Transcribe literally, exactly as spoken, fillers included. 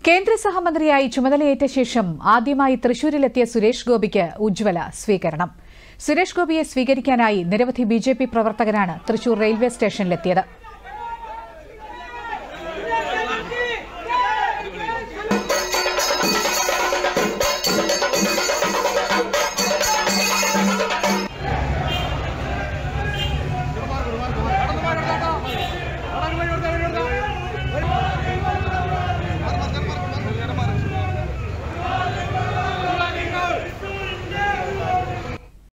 കേന്ദ്ര സഹമന്ത്രിയായി ചുമതലയേറ്റ ശേഷം ആദ്യമായി തൃശൂരിലെത്തിയ സുരേഷ് ഗോപിക്ക് ഉജ്ജ്വല സ്വീകരണം. സുരേഷ് ഗോപിയെ സ്വീകരിക്കാനായി നിരവധി ബി ജെ പി പ്രവർത്തകരാണ് തൃശൂർ റെയിൽവേ സ്റ്റേഷനിലെത്തിയത്.